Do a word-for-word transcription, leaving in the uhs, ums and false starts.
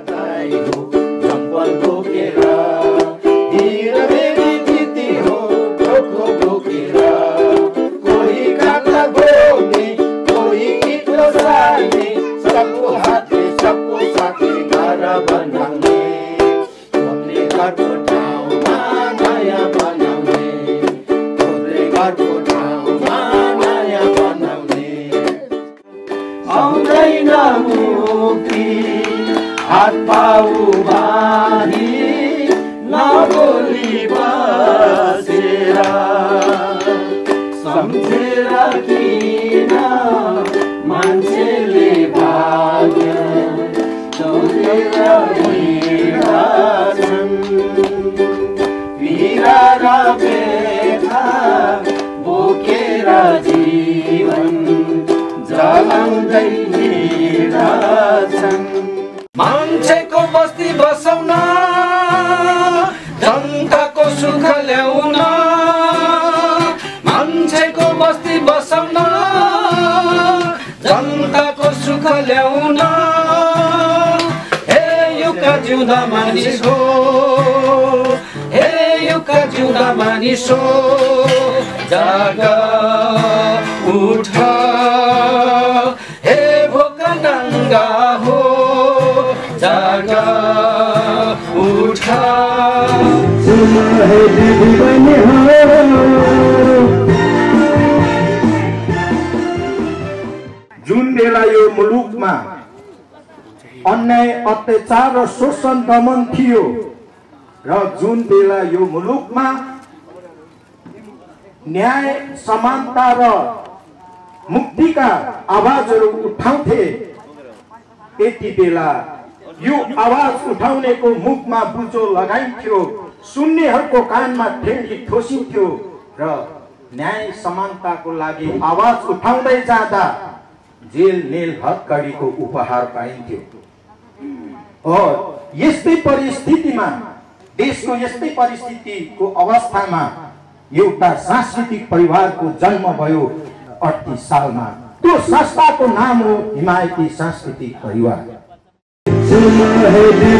हात पाउ बारी नबोली बसेर सम्झेर किन मान्छेले भाग्य चौरेर हिँड्छन् पीडा र व्यथा बोकेर जीवन जलाउँदै हिँड्छन् मान्छेको बस्ती बसाउन जनताको सुख ल्याउन मान्छेको बस्ती बसाउन जनताको सुख ल्याउन हे युका जिउँदा मानिस हो हे युका जिउँदा मानिस हो जाग उठ हे भोक नङ्गा हो जागा उठा जुन बेला यो मुलुकमा अन्याय अत्याचार र शोषण दमन थियो र जुन बेला यो मुलुकमा न्याय समानता र मुक्तिका आवाजहरू उठाउँथे यति बेला यो आवाज उठाउनेको मुखमा बुझो लगाइन्थ्यो सुन्नेहरूको कानमा ठेली ठोसिन्थ्यो र न्याय समानताको लागि आवाज उठाउँदै जाँदा जेल नेल हत्कडीको उपहार पाइन्थ्यो। यस्तै परिस्थितिमा देशको यस्तै परिस्थितिको अवस्थामा एउटा सांस्कृतिक परिवारको जन्म भयो अडतीस सालमा। त्यो संस्थाको नाम हो हिमायती सांस्कृतिक परिवार।